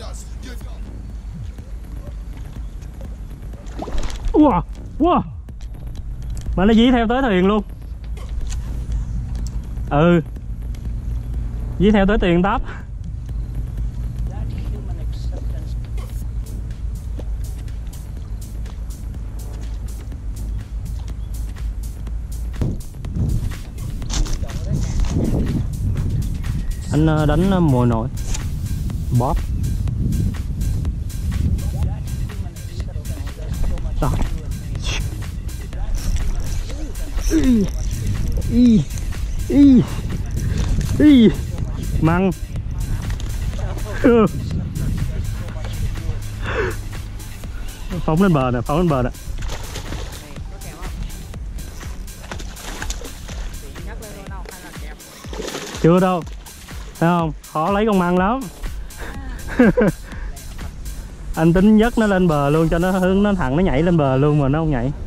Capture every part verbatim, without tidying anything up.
Wow, wow. Mà nó dí theo tới thuyền luôn. Ừ, dí theo tới tiền táp. Anh đánh mồi nổi bóp đó. Y y y y măng. Phóng lên bờ nè, phóng lên bờ nè. Chưa đâu, thấy không? Khó lấy con măng lắm. Anh tính dắt nó lên bờ luôn cho nó hướng nó thẳng, nó nhảy lên bờ luôn mà nó không nhảy.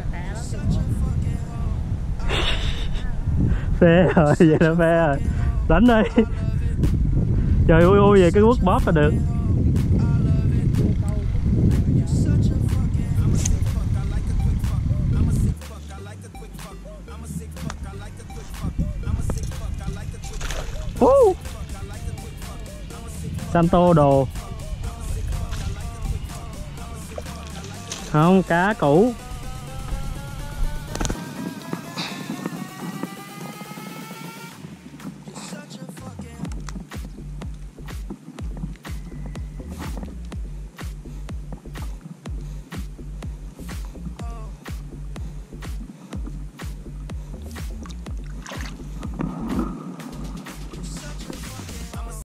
Phê rồi, vậy là phê rồi. Đánh đi. Trời ui ui về cái quất bóp là được. Uh. Santo đồ. Không, cá cũ.